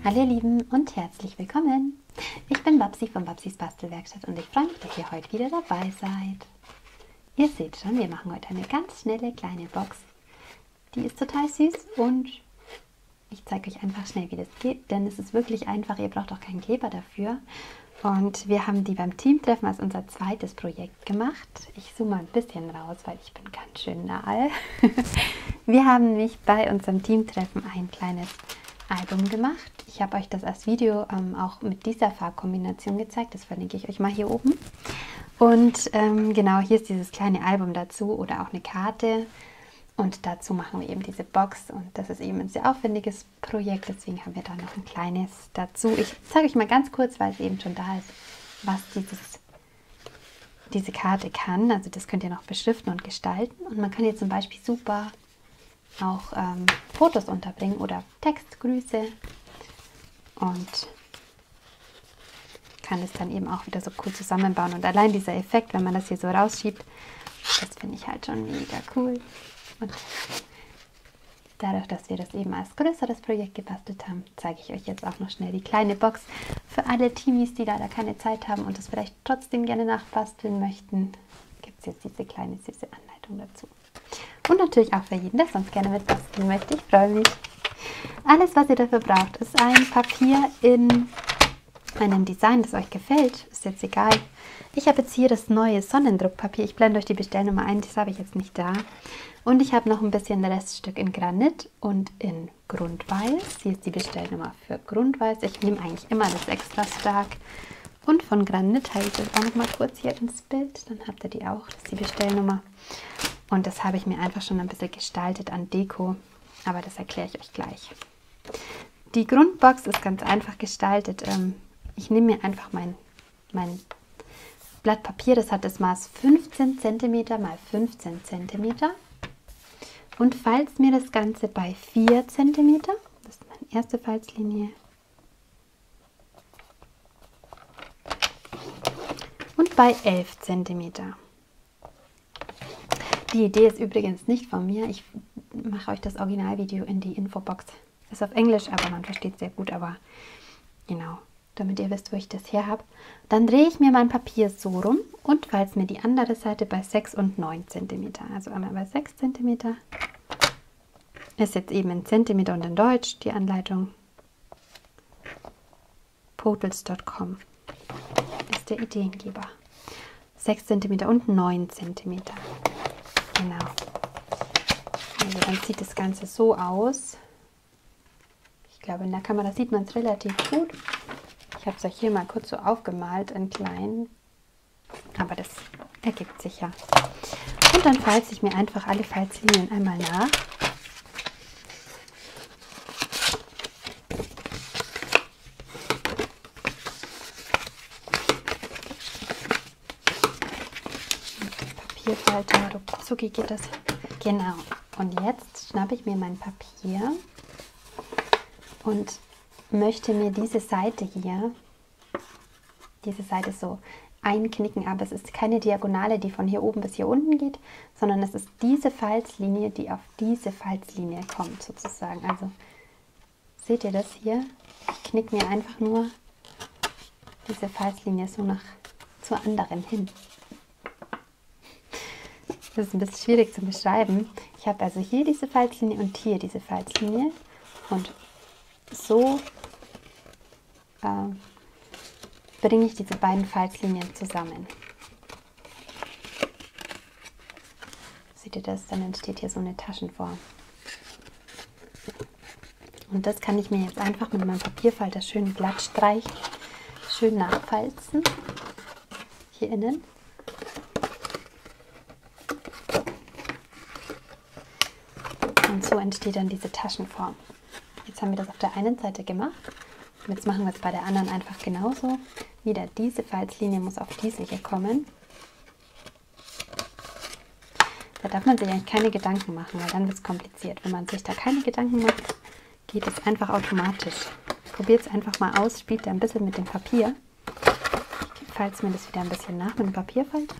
Hallo ihr Lieben und herzlich willkommen. Ich bin Babsi von Babsis Bastelwerkstatt und ich freue mich, dass ihr heute wieder dabei seid. Ihr seht schon, wir machen heute eine ganz schnelle kleine Box. Die ist total süß und ich zeige euch einfach schnell, wie das geht, denn es ist wirklich einfach, ihr braucht auch keinen Kleber dafür. Und wir haben die beim Teamtreffen als unser zweites Projekt gemacht. Ich zoome mal ein bisschen raus, weil ich bin ganz schön nahe. Wir haben nämlich bei unserem Teamtreffen ein kleines Album gemacht. Ich habe euch das als Video auch mit dieser Farbkombination gezeigt. Das verlinke ich euch mal hier oben. Und genau, hier ist dieses kleine Album dazu oder auch eine Karte. Und dazu machen wir eben diese Box. Und das ist eben ein sehr aufwendiges Projekt. Deswegen haben wir da noch ein kleines dazu. Ich zeige euch mal ganz kurz, weil es eben schon da ist, was diese Karte kann. Also das könnt ihr noch beschriften und gestalten. Und man kann hier zum Beispiel super auch Fotos unterbringen oder Textgrüße und kann es dann eben auch wieder so cool zusammenbauen. Und allein dieser Effekt, wenn man das hier so rausschiebt, das finde ich halt schon mega cool. Und dadurch, dass wir das eben als größeres Projekt gebastelt haben, zeige ich euch jetzt auch noch schnell die kleine Box für alle Teenies, die leider keine Zeit haben und das vielleicht trotzdem gerne nachbasteln möchten. Gibt es jetzt diese kleine süße Anleitung dazu. Und natürlich auch für jeden, der sonst gerne mitbasteln möchte. Ich freue mich. Alles, was ihr dafür braucht, ist ein Papier in einem Design, das euch gefällt. Ist jetzt egal. Ich habe jetzt hier das neue Sonnendruckpapier. Ich blende euch die Bestellnummer ein, das habe ich jetzt nicht da. Und ich habe noch ein bisschen Reststück in Granit und in Grundweiß. Hier ist die Bestellnummer für Grundweiß. Ich nehme eigentlich immer das extra stark. Und von Granit halte ich das auch noch mal kurz hier ins Bild. Dann habt ihr die auch. Das ist die Bestellnummer. Und das habe ich mir einfach schon ein bisschen gestaltet an Deko. Aber das erkläre ich euch gleich. Die Grundbox ist ganz einfach gestaltet. Ich nehme mir einfach mein Blatt Papier. Das hat das Maß 15 cm mal 15 cm. Und falz mir das Ganze bei 4 cm. Das ist meine erste Falzlinie. Und bei 11 cm. Die Idee ist übrigens nicht von mir. Ich mache euch das Originalvideo in die Infobox. Ist auf Englisch, aber man versteht es sehr gut. Aber genau, damit ihr wisst, wo ich das her habe. Dann drehe ich mir mein Papier so rum und falze mir die andere Seite bei 6 und 9 cm. Also einmal bei 6 cm. Ist jetzt eben in Zentimeter und in Deutsch die Anleitung. Potels.com ist der Ideengeber. 6 cm und 9 cm. Genau. Also dann sieht das Ganze so aus. Ich glaube, in der Kamera sieht man es relativ gut. Ich habe es euch hier mal kurz so aufgemalt in klein. Aber das ergibt sich ja. Und dann falze ich mir einfach alle Falzlinien einmal nach. Papierfalter, ruckzucki geht das. Genau. Und jetzt schnappe ich mir mein Papier und möchte mir diese Seite hier, so einknicken, aber es ist keine Diagonale, die von hier oben bis hier unten geht, sondern es ist diese Falzlinie, die auf diese Falzlinie kommt sozusagen. Also seht ihr das hier? Ich knicke mir einfach nur diese Falzlinie so zur anderen hin. Das ist ein bisschen schwierig zu beschreiben. Ich habe also hier diese Falzlinie und hier diese Falzlinie und so bringe ich diese beiden Falzlinien zusammen. Seht ihr das? Dann entsteht hier so eine Taschenform. Und das kann ich mir jetzt einfach mit meinem Papierfalter schön glatt streichen, schön nachfalzen, hier innen. Und so entsteht dann diese Taschenform. Jetzt haben wir das auf der einen Seite gemacht. Und jetzt machen wir es bei der anderen einfach genauso. Wieder diese Falzlinie muss auf diese hier kommen. Da darf man sich eigentlich keine Gedanken machen, weil dann wird es kompliziert. Wenn man sich da keine Gedanken macht, geht es einfach automatisch. Probiert es einfach mal aus, spielt da ein bisschen mit dem Papier. Ich falze mir das wieder ein bisschen nach mit dem Papierfalter.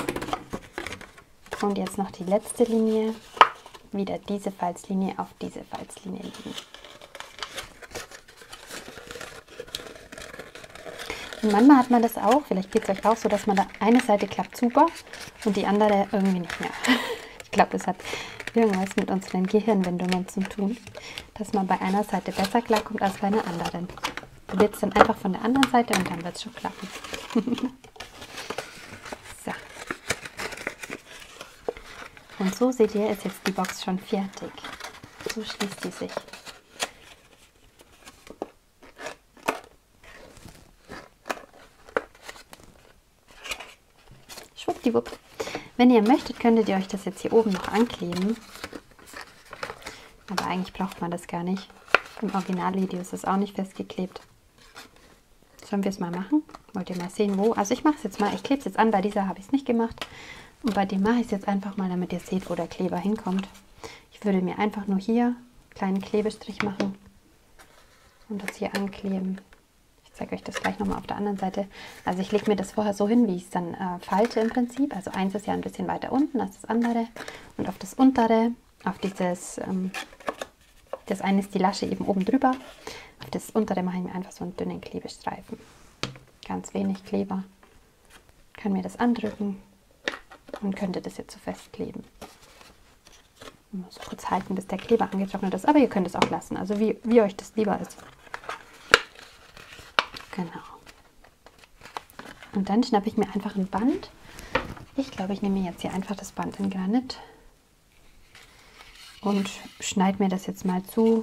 Und jetzt noch die letzte Linie. Wieder diese Falzlinie auf diese Falzlinie legen. Und manchmal hat man das auch, vielleicht geht es euch auch so, dass man da eine Seite klappt super und die andere irgendwie nicht mehr. Ich glaube, das hat irgendwas mit unseren Gehirnwindungen zu tun, dass man bei einer Seite besser klarkommt als bei einer anderen. Probiert es dann einfach von der anderen Seite und dann wird es schon klappen. So. Und so seht ihr, ist jetzt die Box schon fertig. So schließt die sich. Schwuppdiwupp. Wenn ihr möchtet, könntet ihr euch das jetzt hier oben noch ankleben. Aber eigentlich braucht man das gar nicht. Im Originalvideo ist es auch nicht festgeklebt. Sollen wir es mal machen? Wollt ihr mal sehen, wo? Also ich mache es jetzt mal. Ich klebe es jetzt an. Bei dieser habe ich es nicht gemacht. Und bei dem mache ich es jetzt einfach mal, damit ihr seht, wo der Kleber hinkommt. Ich würde mir einfach nur hier einen kleinen Klebestrich machen und das hier ankleben. Ich zeige euch das gleich nochmal auf der anderen Seite. Also ich lege mir das vorher so hin, wie ich es dann falte im Prinzip. Also eins ist ja ein bisschen weiter unten als das andere. Und auf das untere, auf dieses, das eine ist die Lasche eben oben drüber. Auf das untere mache ich mir einfach so einen dünnen Klebestreifen. Ganz wenig Kleber. Kann mir das andrücken und könnte das jetzt so festkleben. Ich muss kurz halten, bis der Kleber angetrocknet ist. Aber ihr könnt es auch lassen, also wie euch das lieber ist. Genau. Und dann schnappe ich mir einfach ein Band. Ich glaube, ich nehme jetzt hier einfach das Band in Granit und schneide mir das jetzt mal zu.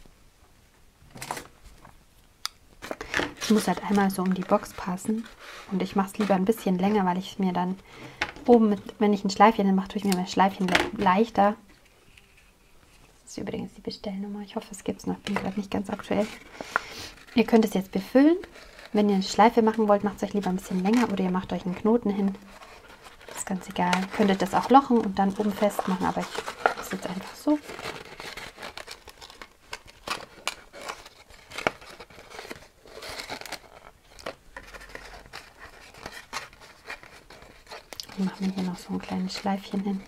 Es muss halt einmal so um die Box passen. Und ich mache es lieber ein bisschen länger, weil ich mir dann oben, wenn ich ein Schleifchen mache, tue ich mir mein Schleifchen leichter. Das ist übrigens die Bestellnummer. Ich hoffe, es gibt es noch. Ich bin gerade nicht ganz aktuell. Ihr könnt es jetzt befüllen. Wenn ihr eine Schleife machen wollt, macht es euch lieber ein bisschen länger oder ihr macht euch einen Knoten hin. Das ist ganz egal. Ihr könntet das auch lochen und dann oben festmachen, aber ich mache es jetzt einfach so. Und machen wir hier noch so ein kleines Schleifchen hin.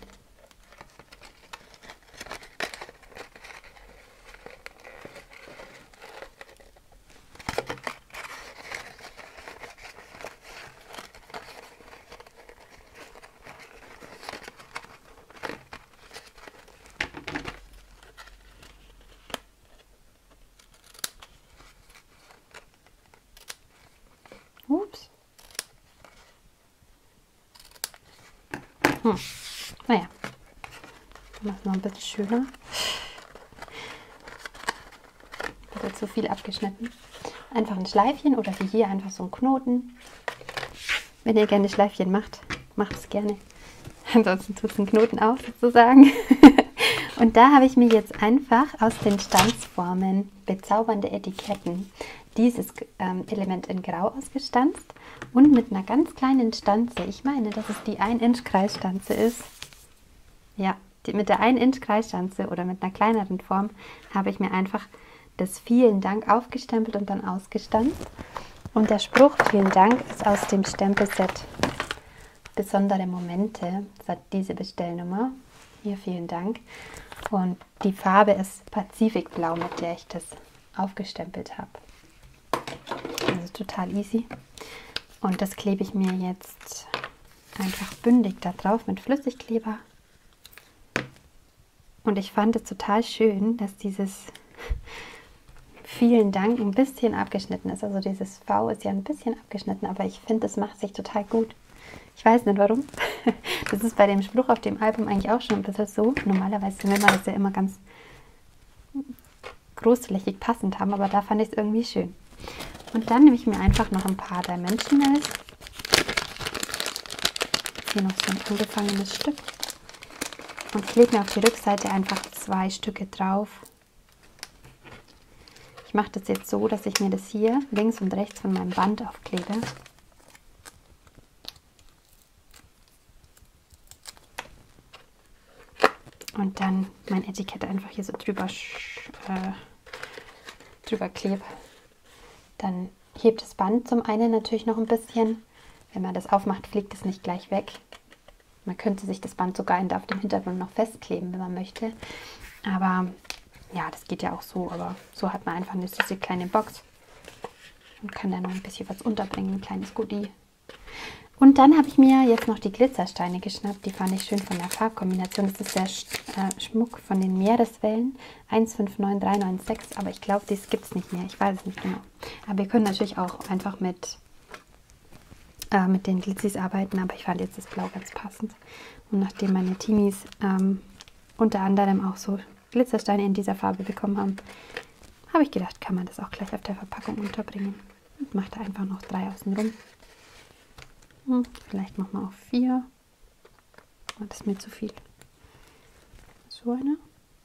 Ups. Naja, dann machen wir noch ein bisschen schöner. Wird zu viel abgeschnitten. Einfach ein Schleifchen oder wie hier einfach so ein Knoten. Wenn ihr gerne Schleifchen macht, macht es gerne. Ansonsten tut es einen Knoten auf sozusagen. Und da habe ich mir jetzt einfach aus den Stanzformen bezaubernde Etiketten dieses Element in Grau ausgestanzt und mit einer ganz kleinen Stanze. Ich meine, dass es die 1 Inch Kreisstanze ist. Ja, mit der 1 Inch Kreisstanze oder mit einer kleineren Form habe ich mir einfach das Vielen Dank aufgestempelt und dann ausgestanzt. Und der Spruch Vielen Dank ist aus dem Stempelset Besondere Momente. Das hat diese Bestellnummer. Hier Vielen Dank. Und die Farbe ist Pazifikblau, mit der ich das aufgestempelt habe. Also total easy. Und das klebe ich mir jetzt einfach bündig da drauf mit Flüssigkleber. Und ich fand es total schön, dass dieses Vielen Dank ein bisschen abgeschnitten ist. Also dieses V ist ja ein bisschen abgeschnitten, aber ich finde, es macht sich total gut. Ich weiß nicht warum. Das ist bei dem Spruch auf dem Album eigentlich auch schon ein bisschen so. Normalerweise will man das ja immer ganz großflächig passend haben, aber da fand ich es irgendwie schön. Und dann nehme ich mir einfach noch ein paar Dimensionals. Hier noch so ein angefangenes Stück. Und klebe mir auf die Rückseite einfach 2 Stücke drauf. Ich mache das jetzt so, dass ich mir das hier links und rechts von meinem Band aufklebe. Und dann mein Etikett einfach hier so drüber klebe. Dann hebt das Band zum einen natürlich noch ein bisschen. Wenn man das aufmacht, fliegt es nicht gleich weg. Man könnte sich das Band sogar auf dem Hintergrund noch festkleben, wenn man möchte. Aber ja, das geht ja auch so. Aber so hat man einfach eine süße kleine Box. und kann dann noch ein bisschen was unterbringen, ein kleines Goodie. Und dann habe ich mir jetzt noch die Glitzersteine geschnappt. Die fand ich schön von der Farbkombination. Das ist der Schmuck von den Meereswellen 159396, aber ich glaube, das gibt es nicht mehr. Ich weiß es nicht genau. Aber ihr könnt natürlich auch einfach mit den Glitzis arbeiten, aber ich fand jetzt das Blau ganz passend. Und nachdem meine Teenies unter anderem auch so Glitzersteine in dieser Farbe bekommen haben, habe ich gedacht, kann man das auch gleich auf der Verpackung unterbringen. Und mache da einfach noch 3 außen rum. Vielleicht machen wir auch 4. Oh, das ist mir zu viel. So eine.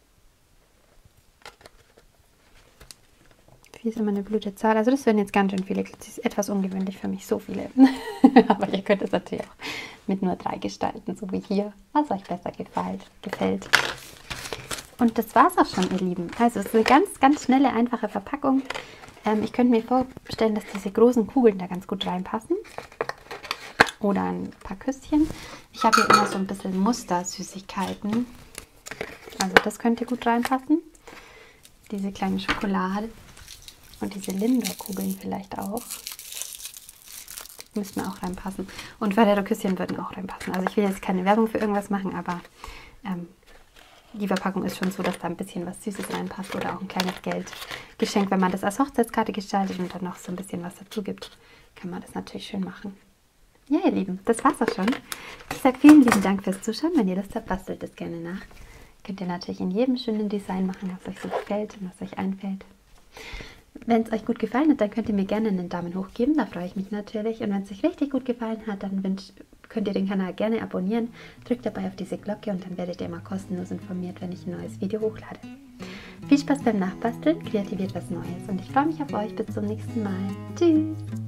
4 ist immer eine blöde Zahl. Also das werden jetzt ganz schön viele. Das ist etwas ungewöhnlich für mich, so viele. Aber ihr könnt es natürlich auch mit nur 3 gestalten, so wie hier, was euch besser gefällt. Und das war es auch schon, ihr Lieben. Also es ist eine ganz, ganz schnelle, einfache Verpackung. Ich könnte mir vorstellen, dass diese großen Kugeln da ganz gut reinpassen. Oder ein paar Küsschen. Ich habe hier immer so ein bisschen Muster-Süßigkeiten. Also das könnte gut reinpassen. Diese kleine Schokolade. Und diese Lindor-Kugeln vielleicht auch. Müssen auch reinpassen. Und Ferrero-Küsschen würden auch reinpassen. Also ich will jetzt keine Werbung für irgendwas machen, aber die Verpackung ist schon so, dass da ein bisschen was Süßes reinpasst. Oder auch ein kleines Geldgeschenk. Wenn man das als Hochzeitskarte gestaltet und dann noch so ein bisschen was dazu gibt, kann man das natürlich schön machen. Ja, ihr Lieben, das war's auch schon. Ich sage vielen lieben Dank fürs Zuschauen. Wenn ihr Lust habt, bastelt das gerne nach. Könnt ihr natürlich in jedem schönen Design machen, was euch so gefällt und was euch einfällt. Wenn es euch gut gefallen hat, dann könnt ihr mir gerne einen Daumen hoch geben, da freue ich mich natürlich. Und wenn es euch richtig gut gefallen hat, dann könnt ihr den Kanal gerne abonnieren. Drückt dabei auf diese Glocke und dann werdet ihr immer kostenlos informiert, wenn ich ein neues Video hochlade. Viel Spaß beim Nachbasteln, kreativiert was Neues und ich freue mich auf euch. Bis zum nächsten Mal. Tschüss!